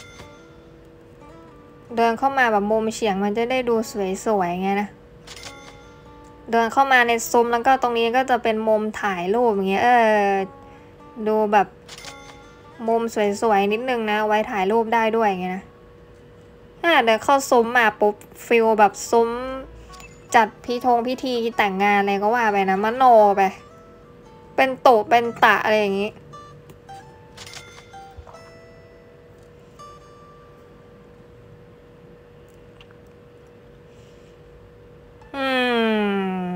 Speaker 1: เดินเข้ามาแบบมุมเฉียงมันจะได้ดูสวยๆไงนะเดินเข้ามาในซุ้มแล้วก็ตรงนี้ก็จะเป็นมุมถ่ายรูปอย่างเงี้ยเออดูแบบมุมสวยๆนิดนึงนะไว้ถ่ายรูปได้ด้วยอย่างเงี้ยนะถ้าเดินเข้าซุ้มมาปุ๊บฟิลแบบซุ้มจัดพิธงพิธีแต่งงานอะไรก็ว่าไปนะมโนไปเป็นโตเป็นตะอะไรอย่างงี้อืม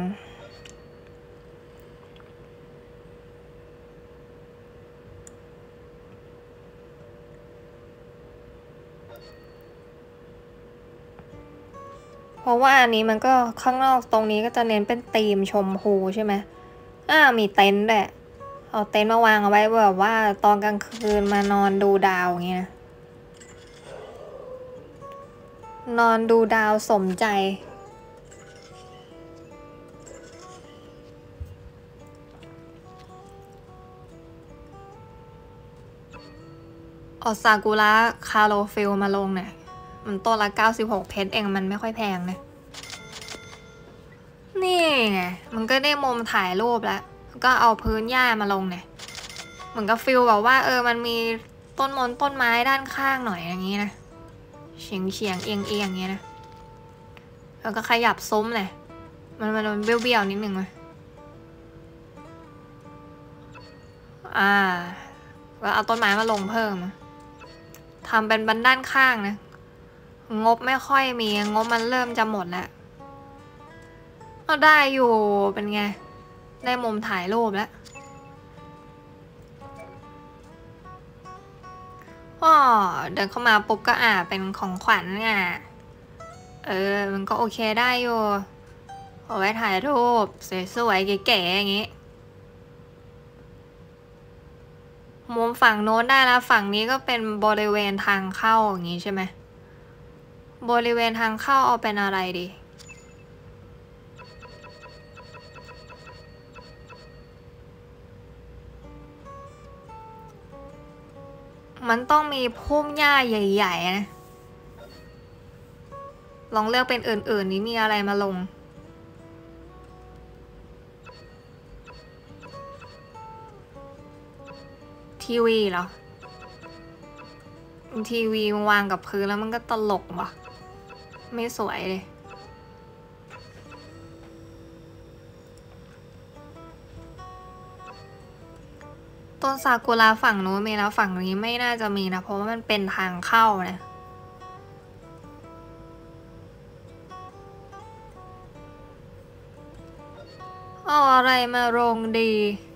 Speaker 1: เพราะว่าอันนี้มันก็ข้างนอกตรงนี้ก็จะเน้นเป็นธีมชมพูใช่ไหมอ่ามีเต็นท์ด้วยเอาเต็นท์มาวางเอาไว้แบบว่าตอนกลางคืนมานอนดูดาวอย่างเงี้ยนอนดูดาวสมใจเอาซากุระคาโรฟิลมาลงเนี่ยมันต้นละเก้าสิบหกเพชรเองมันไม่ค่อยแพงนะนี่ไงมันก็ได้มุมถ่ายรูปแล้วก็เอาพื้นหญ้ามาลงเนี่ยเหมือนกับฟิลแบบว่าเออมันมีต้นมนต้นไม้ด้านข้างหน่อยอย่างนี้นะเฉียงเฉียงเอียงเอียงอย่างนี้นะแล้วก็ขยับซุ้มเลยมันมันเบี้ยวเบี้ยวนิดนึงเลยอ่าแล้วเอาต้นไม้มาลงเพิ่มทำเป็นบันด้านข้างนะงบไม่ค่อยมีงบมันเริ่มจะหมดแล้วก็ได้อยู่เป็นไงได้มุมถ่ายรูปแล้วอ๋อเดินเข้ามาปุ๊บก็อ่าเป็นของขวัญไงเออมันก็โอเคได้อยู่เอาไว้ถ่ายรูปสวยๆเก๋ๆอย่างงี้มุมฝั่งโน้นได้แล้วฝั่งนี้ก็เป็นบริเวณทางเข้าอย่างงี้ใช่ไหมบริเวณทางเข้าเอาเป็นอะไรดีอืมันต้องมีพุ่มหญ้าใหญ่ๆนะลองเลือกเป็นอื่นๆนี้มีอะไรมาลงทีวีเหรอทีวีวางกับพื้นแล้วมันก็ตลกว่ะไม่สวยเลยต้นซากุระฝั่งนู้นมีนะฝั่งนี้ไม่น่าจะมีนะเพราะว่ามันเป็นทางเข้านะเอาอะไรมาลงดี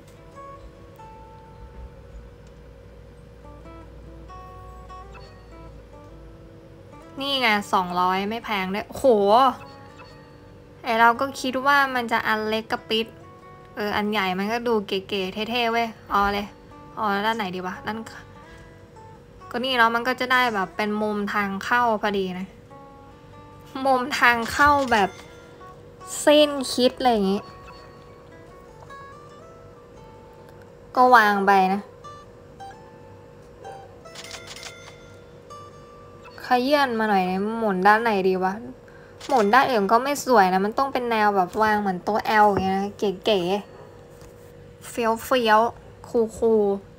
Speaker 1: นี่ไงสองร้อยไม่แพงด้วยโหไอเราก็คิดว่ามันจะอันเล็กกระปิดเอออันใหญ่มันก็ดูเก๋ๆเท่ๆเว้ยเอาเลยเอาด้านไหนดีวะด้านก็นี่เนาะมันก็จะได้แบบเป็นมุมทางเข้าพอดีนะมุมทางเข้าแบบเส้นคิดอะไรอย่างงี้ก็วางไปนะขยื่นมาหน่อยนะหมุนด้านไหนดีวะหมุนด้านอื่นก็ไม่สวยนะมันต้องเป็นแนวแบบวางเหมือนโต๊ะแอลอย่างเงี้ยนะเก๋ๆเฟี้ยวเฟี้ยวคูคู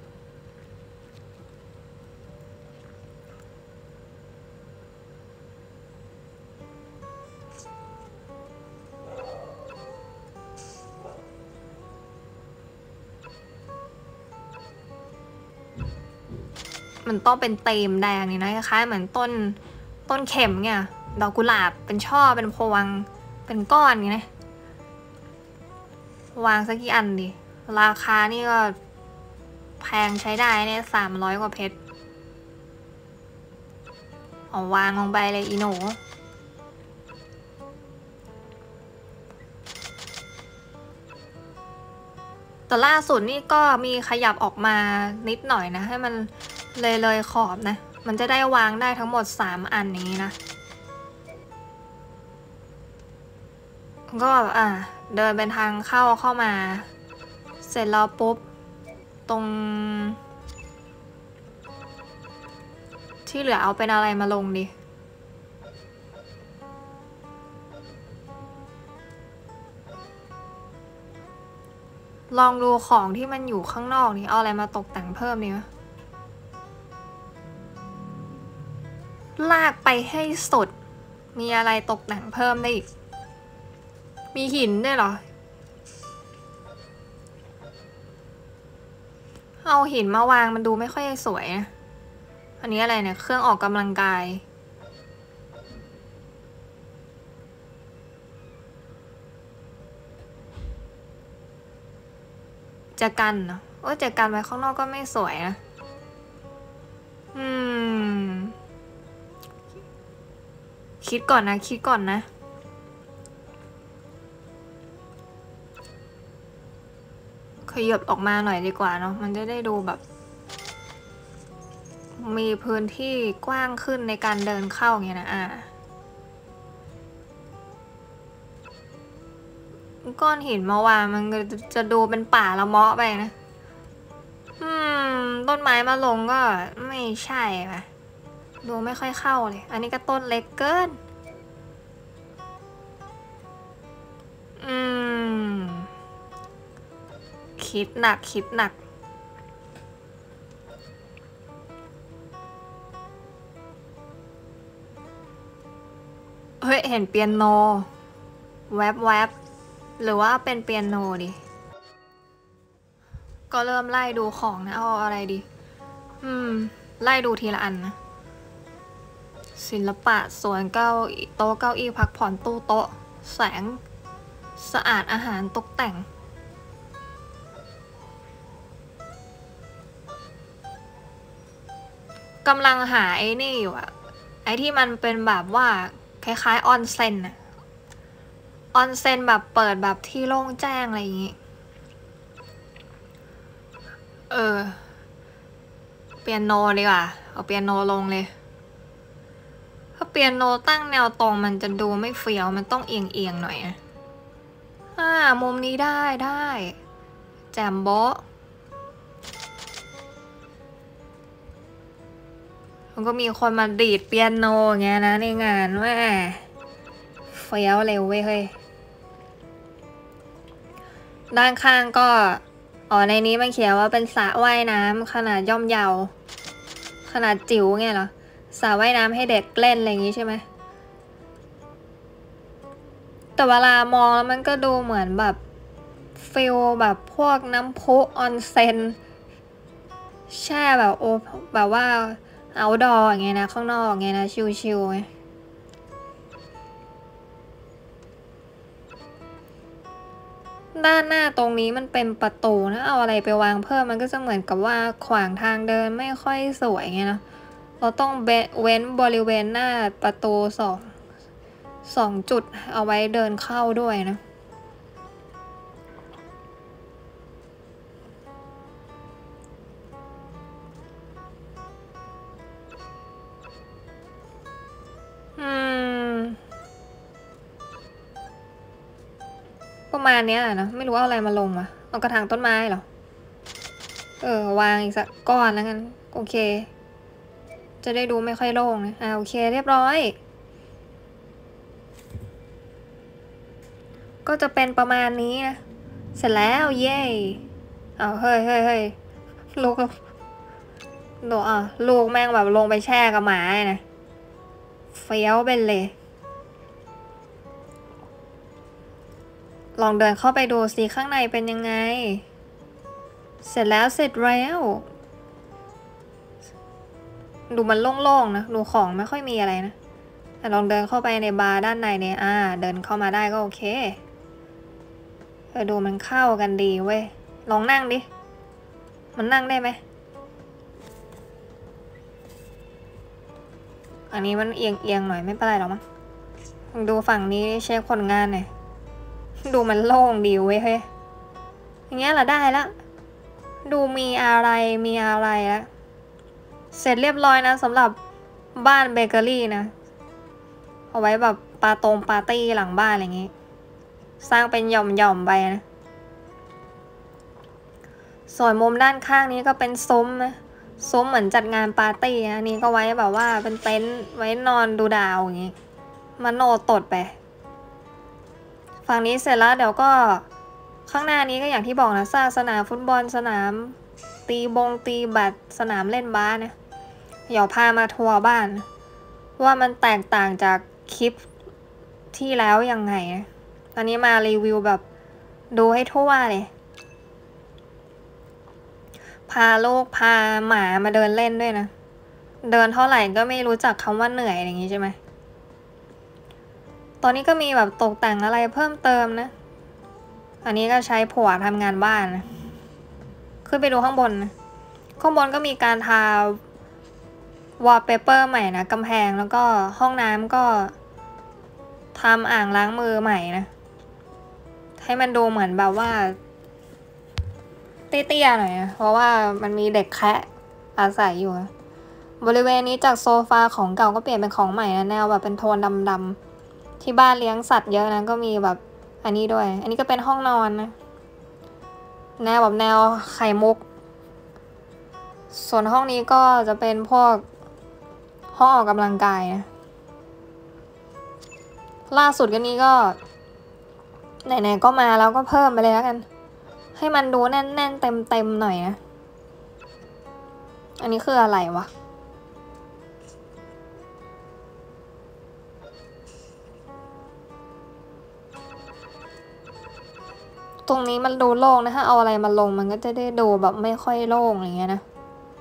Speaker 1: มันต้องเป็นเตมแดงนี่นะคล้ายเหมือนต้นต้นเข็มเนี่ยดอกกุหลาบเป็นช่อเป็นพวงเป็นก้อนอย่างนี้นะวางสักกี่อันดิราคานี่ก็แพงใช้ได้เนี่ยสามร้อยกว่าเพชรเอาวางลงไปเลยอีโหนูแต่ล่าสุดนี่ก็มีขยับออกมานิดหน่อยนะให้มันเลยเลยขอบนะมันจะได้วางได้ทั้งหมดสามอันนี้นะก็อ่ะเดินเป็นทางเข้าเข้ามาเสร็จแล้วปุ๊บตรงที่เหลือเอาเป็นอะไรมาลงดิลองดูของที่มันอยู่ข้างนอกนี่เอาอะไรมาตกแต่งเพิ่มดีไหมลากไปให้สุดมีอะไรตกแต่งเพิ่มได้อีกมีหินด้วยเหรอเอาหินมาวางมันดูไม่ค่อยสวยนะอันนี้อะไรเนี่ยเครื่องออกกำลังกายจะกันเนาะโอ้จะกันไว้ข้างนอกก็ไม่สวยนะอืมคิดก่อนนะคิดก่อนนะขยับออกมาหน่อยดีกว่าเนาะมันจะได้ดูแบบมีพื้นที่กว้างขึ้นในการเดินเข้าอย่างเงี้ยนะอ่ะก้อนหินมาวางมันจะดูเป็นป่าละเมาะไปนะอืมต้นไม้มาลงก็ไม่ใช่ป่ะดูไม่ค่อยเข้าเลยอันนี้ก็ต้นเล็กเกินอืมคิดหนักคิดหนักเฮ้ยเห็นเปียโนแวบแวบหรือว่าเป็นเปียโนดิก็เริ่มไล่ดูของนะเอาอะไรดีอืมไล่ดูทีละอันนะศิลปะสวนเก้าโต๊ะเก้าอี้พักผ่อนตู้โต๊ะแสงสะอาดอาหารตกแต่งกำลังหาไอ้นี่อยู่อะไอ้ที่มันเป็นแบบว่าคล้ายๆออนเซ็นอะออนเซ็นแบบเปิดแบบที่โล่งแจ้งอะไรอย่างงี้เออเปียโนดีกว่าเอาเปียโนลงเลยถ้าเปียโนตั้งแนวตรงมันจะดูไม่เฟี้ยวมันต้องเอียงเอียงหน่อยนะอ่ามุมนี้ได้ได้แจ่มโบ๊ะมันก็มีคนมาดีดเปียโนอย่างเงี้ยนะในงานว่าเฟี้ยวเร็วเว้ยเฮ้ยด้านข้างก็อ๋อในนี้มันเขียนว่าเป็นสระว่ายน้ำขนาดย่อมเยาขนาดจิ๋วไงเหรอสระว่ายน้ำให้เด็กเล่นอะไรอย่างงี้ใช่ไหมแต่เวลามองแล้วมันก็ดูเหมือนแบบฟิลแบบพวกน้ำพุออนเซ็นแช่แบบโอแบบว่าเอาดออย่างเงี้ยนะข้างนอกอย่างเงี้ยนะชิวๆไงด้านหน้าตรงนี้มันเป็นประตูนะเอาอะไรไปวางเพิ่มมันก็จะเหมือนกับว่าขวางทางเดินไม่ค่อยสวยไงนะเราต้องเว้นบริเวณหน้าประตูสองสองจุดเอาไว้เดินเข้าด้วยนะอืมประมาณนี้แหละนะไม่รู้เอาอะไรมาลงอะเอากระถางต้นไม้เหรอเออวางอีกสักก้อนแล้วกันโอเคจะได้ดูไม่ค่อยโล่งนะอ่าโอเคเรียบร้อยก็จะเป็นประมาณนี้นะเสร็จแล้วเย้เอาเฮ้ยเฮ้ยเฮ้ยลูกลูกอ่ะลูกแม่งแบบลงไปแช่กับหมาเลยนะเฟี้ยวเป็นเลยลองเดินเข้าไปดูสิข้างในเป็นยังไงเสร็จแล้วเสร็จแล้วดูมันโล่งๆนะดูของไม่ค่อยมีอะไรนะแต่ลองเดินเข้าไปในบาร์ด้านในเนี่ยอ่าเดินเข้ามาได้ก็โอเคเออดูมันเข้ากันดีเว้ยลองนั่งดิมันนั่งได้ไหมอันนี้มันเอียงเอียงหน่อยไม่เป็นไรหรอกมั้งดูฝั่งนี้เช็คผลงานหน่อยดูมันโล่งดีเว้ยเฮ้ยอย่างเงี้ยละได้ละดูมีอะไรมีอะไรแล้วเสร็จเรียบร้อยนะสำหรับบ้านเบเกอรี่นะเอาไว้แบบปาตรงปาร์ตี้หลังบ้านอะไรอย่างงี้ สร้างเป็นหย่อมๆไปนะส่วนมุมด้านข้างนี้ก็เป็นซุ้มนะซุ้มเหมือนจัดงานปาร์ตี้นะนี่ก็ไว้แบบว่าเป็นเต็นท์ไว้นอนดูดาวอย่างงี้มโนตดไปฝั่งนี้เสร็จแล้วเดี๋ยวก็ข้างหน้านี้ก็อย่างที่บอกนะสร้างสนามฟุตบอลสนามตีบงตีแบดสนามเล่นบาสนะเดี๋ยวพามาทัวร์บ้านว่ามันแตกต่างจากคลิปที่แล้วยังไงนะตอนนี้มารีวิวแบบดูให้ทั่วเลยพาลูกพาหมามาเดินเล่นด้วยนะเดินเท่าไหร่ก็ไม่รู้จักคำว่าเหนื่อยอย่างนี้ใช่ไหมตอนนี้ก็มีแบบตกแต่งอะไรเพิ่มเติมนะอันนี้ก็ใช้ผัวทำงานบ้านนะขึ้นไปดูข้างบนนะข้างบนก็มีการทาวอลเปเปอร์ใหม่นะกำแพงแล้วก็ห้องน้ำก็ทำอ่างล้างมือใหม่นะให้มันดูเหมือนแบบว่าเตี้ยๆหน่อยนะเพราะว่ามันมีเด็กแคะอาศัยอยู่บริเวณนี้จากโซฟาของเก่าก็เปลี่ยนเป็นของใหม่นะแนวแบบเป็นโทนดำๆที่บ้านเลี้ยงสัตว์เยอะนะก็มีแบบอันนี้ด้วยอันนี้ก็เป็นห้องนอนนะแนวแบบแนวไข่มุกส่วนห้องนี้ก็จะเป็นพวกห้องออกกำลังกายนะล่าสุดกันนี้ก็ไหนๆก็มาแล้วก็เพิ่มไปเลยแล้วกันให้มันดูแน่นๆเต็มๆหน่อยนะอันนี้คืออะไรวะตรงนี้มันดูโล่งนะถ้าเอาอะไรมาลงมันก็จะได้ดูแบบไม่ค่อยโล่งอย่างเงี้ยนะ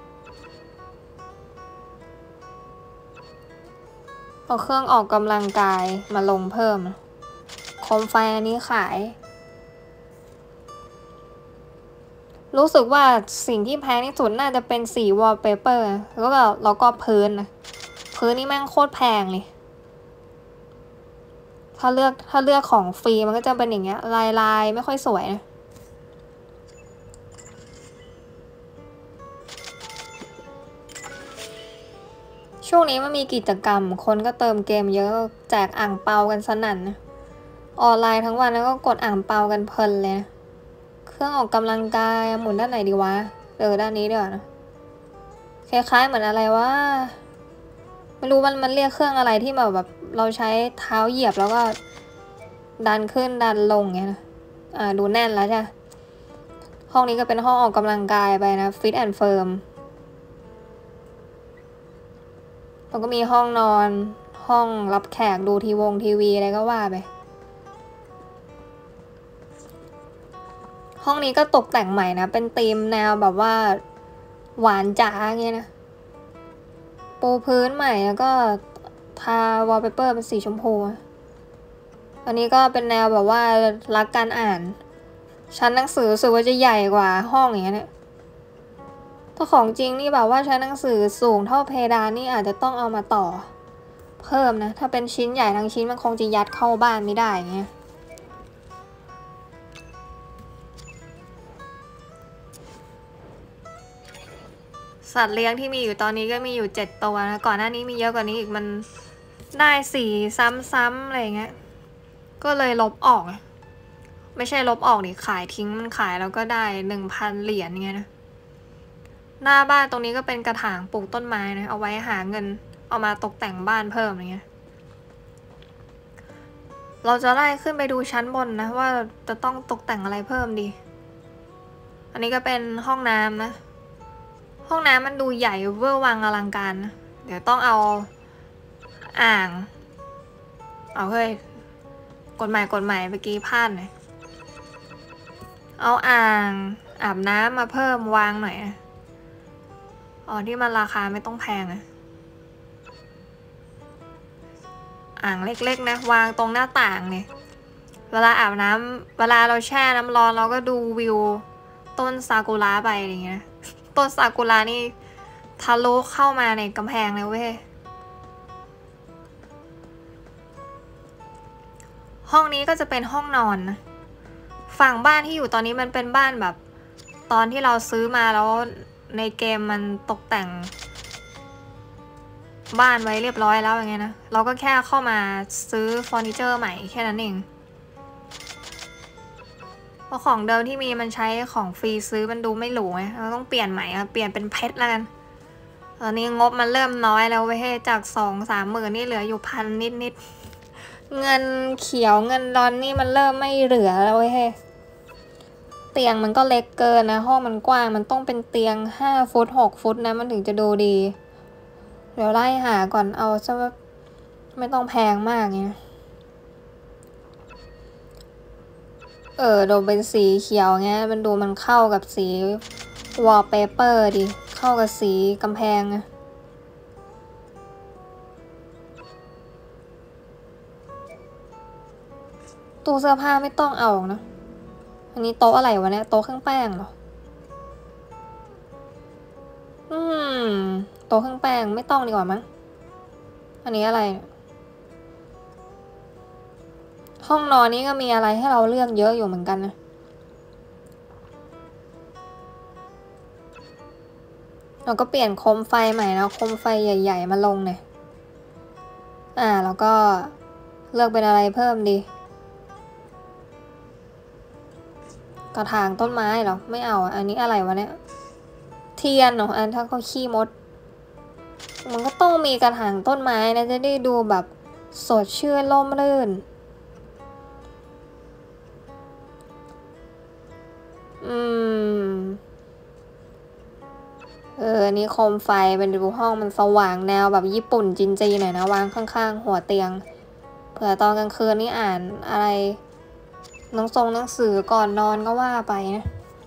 Speaker 1: เอาเครื่องออกกำลังกายมาลงเพิ่มโคมไฟอันนี้ขายรู้สึกว่าสิ่งที่แพงที่สุดน่าจะเป็นสีวอลเปเปอร์แล้วก็แล้วก็พื้นนะพื้นนี่แม่งโคตรแพงเลยถ้าเลือกถ้าเลือกของฟรีมันก็จะเป็นอย่างเงี้ยลายลายไม่ค่อยสวยนะช่วงนี้มันมีกิจกรรมคนก็เติมเกมเยอะแจกอ่างเปากันสนั่นนะออนไลน์ทั้งวันแล้วก็กดอ่างเปากันเพลินเลยนะเครื่องออกกำลังกายหมุนด้านไหนดีวะเออด้านนี้เดี๋ยวนะคล้ายๆเหมือนอะไรวะไม่รู้มันมันเรียกเครื่องอะไรที่แบบแบบเราใช้เท้าเหยียบแล้วก็ดันขึ้นดันลงเงี้ยนะอ่าดูแน่นแล้วใช่ห้องนี้ก็เป็นห้องออกกำลังกายไปนะฟิตแอนด์เฟิร์มแล้วก็มีห้องนอนห้องรับแขกดูทีวงทีวีอะไรก็ว่าไปห้องนี้ก็ตกแต่งใหม่นะเป็นธีมแนวแบบว่าหวานจ๋าเงี้ยนะปูพื้นใหม่แล้วก็ทาวอลเปเปอร์เป็นสีชมพูอันนี้ก็เป็นแนวแบบว่ารักการอ่านชั้นหนังสือรู้สึกว่าจะใหญ่กว่าห้องอย่างเงี้ยเนี่ยถ้าของจริงนี่แบบว่าชั้นหนังสือสูงเท่าเพดานนี่อาจจะต้องเอามาต่อเพิ่มนะถ้าเป็นชิ้นใหญ่ทั้งชิ้นมันคงจะยัดเข้าบ้านไม่ได้เงี้ยสัตว์เลี้ยงที่มีอยู่ตอนนี้ก็มีอยู่เจ็ดตัวนะก่อนหน้านี้มีเยอะกว่านี้อีกมันได้สีซ้ำๆอะไรเงี้ยก็เลยลบออกไม่ใช่ลบออกดิขายทิ้งมันขายแล้วก็ได้หนึ่งพันเหรียญเงี้ยนะหน้าบ้านตรงนี้ก็เป็นกระถางปลูกต้นไม้นะเอาไว้หาเงินเอามาตกแต่งบ้านเพิ่มอย่างเงี้ยเราจะไล่ขึ้นไปดูชั้นบนนะว่าจะต้องตกแต่งอะไรเพิ่มดีอันนี้ก็เป็นห้องน้ำนะห้องน้ำมันดูใหญ่เวอร์วังอลังการนะเดี๋ยวต้องเอาอ่างเอาเฮ้ยกฎหมายกฎหมายเมื่อกี้พลาดเลยเอาอ่างอาบน้ำมาเพิ่มวางหน่อยอ๋อที่มันราคาไม่ต้องแพงอะอ่างเล็กๆนะวางตรงหน้าต่างเนี่ยเวลาอาบน้ำเวลาเราแช่น้ำร้อนเราก็ดูวิวต้นซากุระไปอย่างเงี้ยต้นซากุระนี่ทะลุเข้ามาในกำแพงเลยเว้ยห้องนี้ก็จะเป็นห้องนอนนะฝั่งบ้านที่อยู่ตอนนี้มันเป็นบ้านแบบตอนที่เราซื้อมาแล้วในเกมมันตกแต่งบ้านไว้เรียบร้อยแล้วอย่างเงี้ยนะเราก็แค่เข้ามาซื้อเฟอร์นิเจอร์ใหม่แค่นั้นเองเพราะของเดิมที่มีมันใช้ของฟรีซื้อมันดูไม่หรูไงเราต้องเปลี่ยนใหม่อะเปลี่ยนเป็นเพชรแล้วกันตอนนี้งบมันเริ่มน้อยแล้วเว้ยจากสองสามหมื่นนี่เหลืออยู่พันนิดนิดเงินเขียวเงินร้อนนี่มันเริ่มไม่เหลือแล้วเว้ยเตียงมันก็เล็กเกินนะห้องมันกว้างมันต้องเป็นเตียงห้าฟุตหกฟุตนะมันถึงจะดูดีเดี๋ยวไล่หาก่อนเอาซะว่าไม่ต้องแพงมากเงี้ยเออดูเป็นสีเขียวเงี้ยมันดูมันเข้ากับสีวอลเปเปอร์ดิเข้ากับสีกำแพงอะตู้เสื้อผ้าไม่ต้องเอานะอันนี้โต๊ะอะไรวะเนี่ยโต๊ะเครื่องแป้งเหรออืมโต๊ะเครื่องแป้งไม่ต้องดีกว่ามั้งอันนี้อะไรห้องนอนนี้ก็มีอะไรให้เราเลือกเยอะอยู่เหมือนกันนะเราก็เปลี่ยนโคมไฟใหม่แล้วโคมไฟใหญ่ๆมาลงเนี่ยอ่าแล้วก็เลือกเป็นอะไรเพิ่มดีกระถางต้นไม้เหรอไม่เอาอันนี้อะไรวะเนี่ยเทียนเหรออันถ้าเขาขี้มดมันก็ต้องมีกระถางต้นไม้นะจะได้ดูแบบสดชื่นร่มรื่นอืมเอออันนี้โคมไฟเป็นดูห้องมันสว่างแนวแบบญี่ปุ่นจีนๆหน่อยนะวางข้างๆหัวเตียงเผื่อตอนกลางคืนนี่อ่านอะไรหนังทรงหนังสือก่อนนอนก็ว่าไปนะ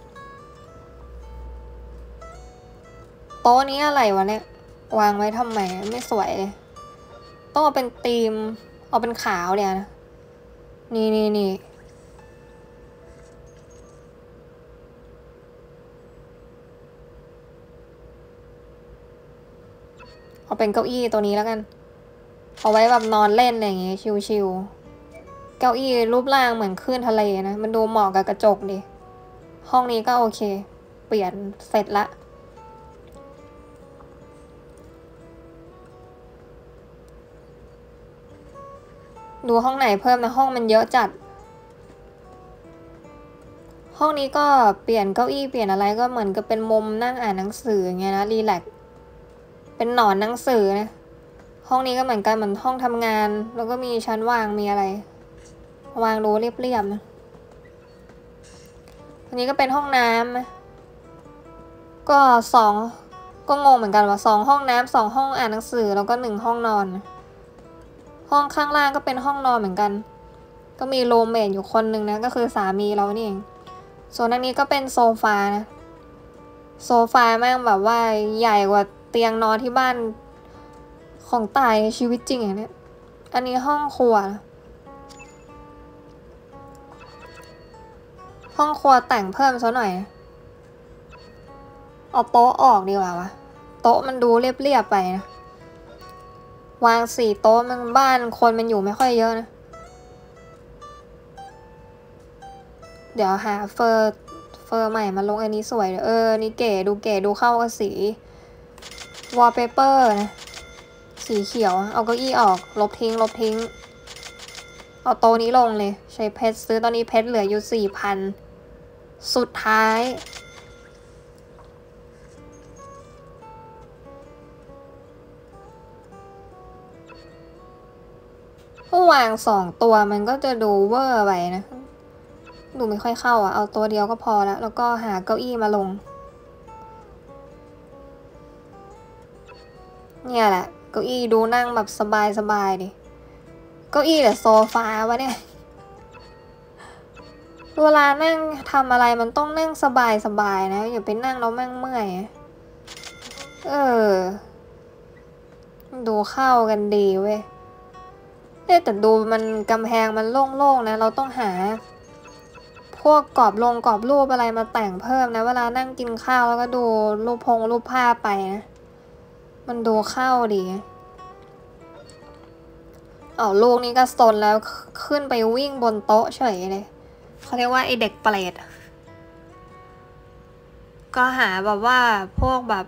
Speaker 1: โต๊ะนี้อะไรวะเนี่ยวางไว้ทำไมไม่สวยเลยต้องเอาเป็นธีมเอาเป็นขาวเนี่ยนะนี่นี่นี่เอาเป็นเก้าอี้ตัวนี้แล้วกันเอาไว้แบบนอนเล่นอะไรอย่างเงี้ยชิวๆเก้าอี้รูปร่างเหมือนคลื่นทะเลนะมันดูเหมาะกับกระจกดิห้องนี้ก็โอเคเปลี่ยนเสร็จละดูห้องไหนเพิ่มนะห้องมันเยอะจัดห้องนี้ก็เปลี่ยนเก้าอี้เปลี่ยนอะไรก็เหมือนกับเป็นมุมนั่งอ่านหนังสืออย่างเงี้ยนะรีแลกซ์เป็นหนอนหนังสือนะห้องนี้ก็เหมือนกันเหมือนห้องทำงานแล้วก็มีชั้นวางมีอะไรวางดูเรียบๆนะอันนี้ก็เป็นห้องน้ำก็สองก็งงเหมือนกันว่าสองห้องน้ำสองห้องอ่านหนังสือแล้วก็หนึ่งห้องนอนห้องข้างล่างก็เป็นห้องนอนเหมือนกันก็มีโรเมทอยู่คนหนึ่งนะก็คือสามีเรานี่เองส่วนอันนี้ก็เป็นโซฟานะโซฟาแม่งแบบว่าใหญ่กว่าเตียงนอนที่บ้านของตายในชีวิตจริงอย่างเนี้ยอันนี้ห้องครัวห้องครัวแต่งเพิ่มซะหน่อยเอาโต๊ะออกดีกว่าวะโต๊ะมันดูเรียบๆไปนะวางสี่โต๊ะมันบ้านคนมันอยู่ไม่ค่อยเยอะนะเดี๋ยวหาเฟอร์เฟอร์ใหม่มาลงอันนี้สวยเออนี่เก๋ดูเก๋ดูเข้ากับสีวอลเปเปอร์นะสีเขียวเอาเก้าอี้ออกลบทิ้งลบทิ้งเอาโต๊ะนี้ลงเลยใช้เพชรซื้อตอนนี้เพชรเหลืออยู่สี่พันสุดท้ายก็วางสองตัวมันก็จะดูเวอร์ไปนะดูไม่ค่อยเข้าอ่ะเอาตัวเดียวก็พอแล้วแล้วก็หาเก้าอี้มาลงเนี่ยแหละเก้าอี้ดูนั่งแบบสบายสบายดิเก้าอี้หรือโซฟาวะเนี่ยเวลานั่งทำอะไรมันต้องนั่งสบายสบายนะอย่าไปนั่งแล้วแม่งเมื่อยเออดูเข้ากันดีเว้ยแต่ดูมันกำแพงมันโล่งๆนะเราต้องหาพวกกรอบลงกรอบรูปอะไรมาแต่งเพิ่มนะเวลานั่งกินข้าวแล้วก็ดูรูปพงรูปภาพไปนะมันดูเข้าดีอ๋อลูกนี้ก็ซนแล้วขึ้นไปวิ่งบนโต๊ะเฉยเลยเขาเรียกว่าไอเด็กเปรตก็หาแบบว่าพวกแบบ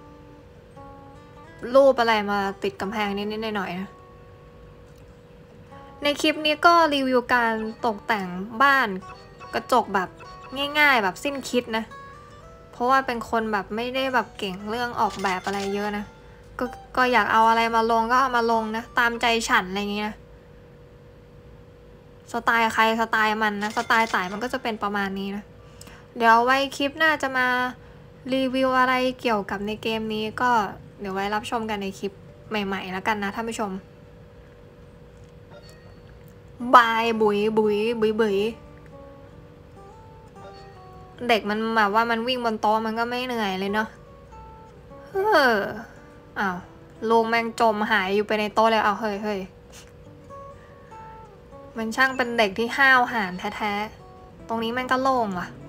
Speaker 1: รูปอะไรมาติดกำแพงนิดๆหน่อยๆนะในคลิปนี้ก็รีวิวการตกแต่งบ้านกระจกแบบง่ายๆแบบสิ้นคิดนะเพราะว่าเป็นคนแบบไม่ได้แบบเก่งเรื่องออกแบบอะไรเยอะนะก็ก็อยากเอาอะไรมาลงก็เอามาลงนะตามใจฉันอะไรเงี้ยสไตล์ใครสไตล์มันนะสไตล์ต่ายมันก็จะเป็นประมาณนี้นะเดี๋ยวไว้คลิปหน้าจะมารีวิวอะไรเกี่ยวกับในเกมนี้ก็เดี๋ยวไว้รับชมกันในคลิปใหม่ๆแล้วกันนะท่านผู้ชมบายบุ๋ยบุ๋ยบุ๋ยบุ๋ยเด็กมันแบบว่ามันวิ่งบนโต๊ะมันก็ไม่เหนื่อยเลยเนาะเอออ้าวลูกแม่งจมหายอยู่ไปในโต๊ะเลยเอาเฮ้ยเฮ้ยมันช่างเป็นเด็กที่ห้าวหาญแท้ๆตรงนี้แม่งก็โล่งว่ะ